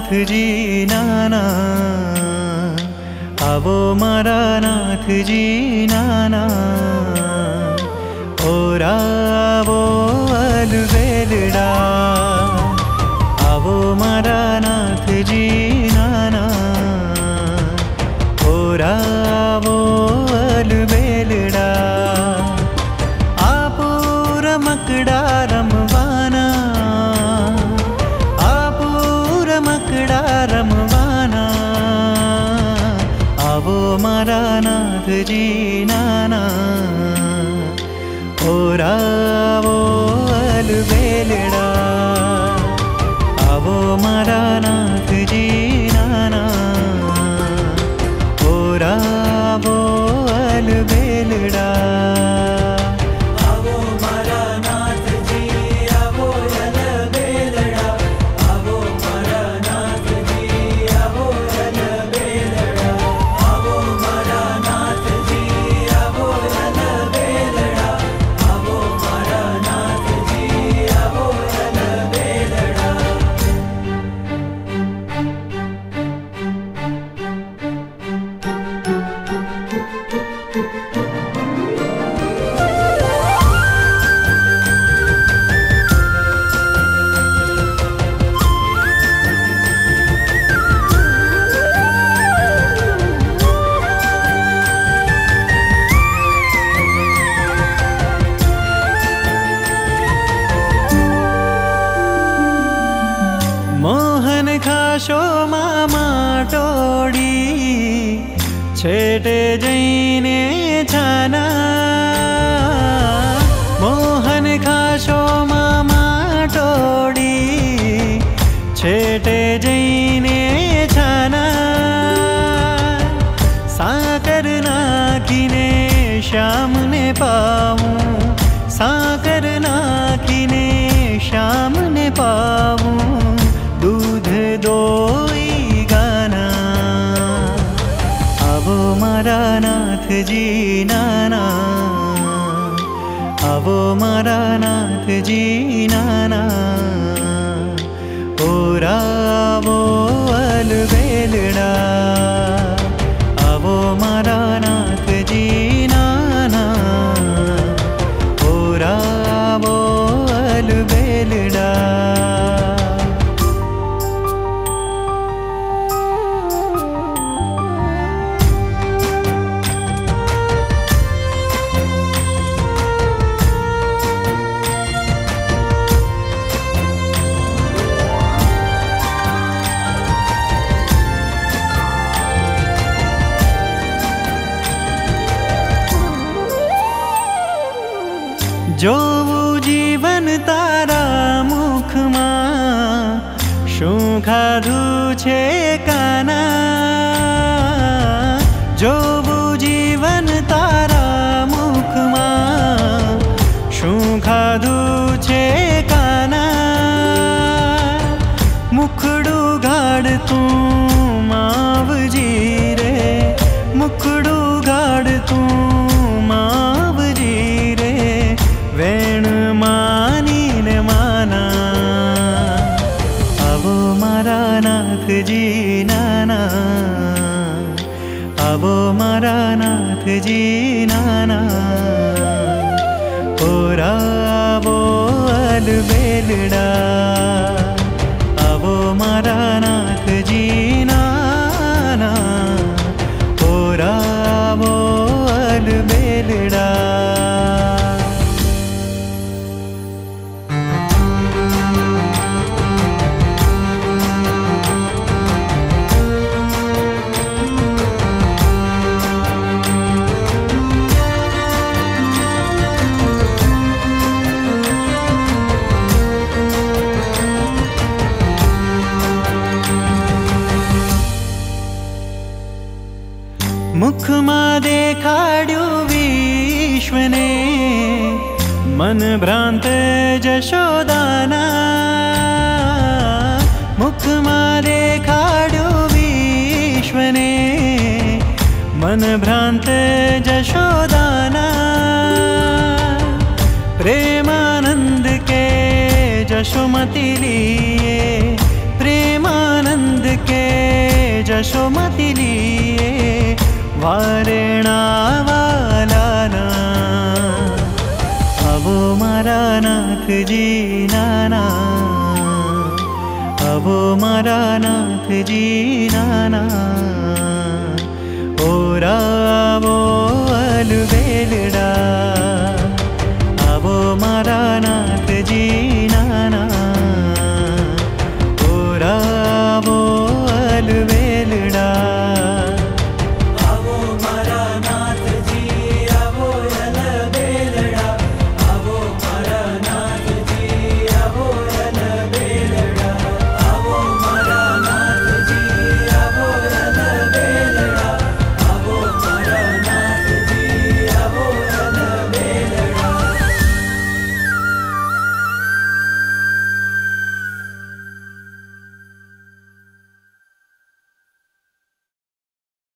नाथ जी नाना, आवो मारा नाथ जी नाना, ओरावो अलबेलड़ा, आवो मारा नाथ जी नाना, ओरावो अलबेलड़ा, आपो रमकड़ा रमवाना, आपो रमकड़ा रमवाना, आवो मारा नाथ जी नाना, ओरावो अलबेलड़ा, आवो मारा नाथ जी नाना, ओरावो अलबेलड़ा। मोहन खाशो मामा टोड़ी, छेटे जईने छाना, मोहन खाशो मामा टोड़ी, छेटे जईने छाना, साकर नाखीने श्याम ने पाऊं, साकर नाखीने श्याम ने पाऊं, दूध दोई गाना, आवो मारा नाथ जी नाना, आवो मारा नाथ जी नाना, ओरावो अलबेलड़ा, आवो मारा नाथ जी नाना, ओरावो अलबेलड़ा। जोवू जीवन तारा मुख मां, शुं खाधु छे काना, जोवू जीवन तारा मुख मां, शुं खाधु छे काना, मुखड़ू गाड़ तू मावजी रे, मुखड़ू गाड़ तू मावजी रे, वेण मानी ने माना, आवो मारा नाथ जी नाना, आवो मारा नाथ जी नाना, ओरावो अलबेलड़ा, आवो मारा नाथ जी नाना, ओरावो अलबेलड़ा। मुख मां देखाड्यु विश्वने, मन भ्रांत जशोदाना, मुख मां देखाड्यु विश्वने, मन भ्रांत जशोदाना, प्रेमानंद के जशोमती लिए, प्रेमानंद के जशोमती लिए वारेणा वालाना। आवो मारा नाथ जी नाना, आवो मारा नाथ जी नाना।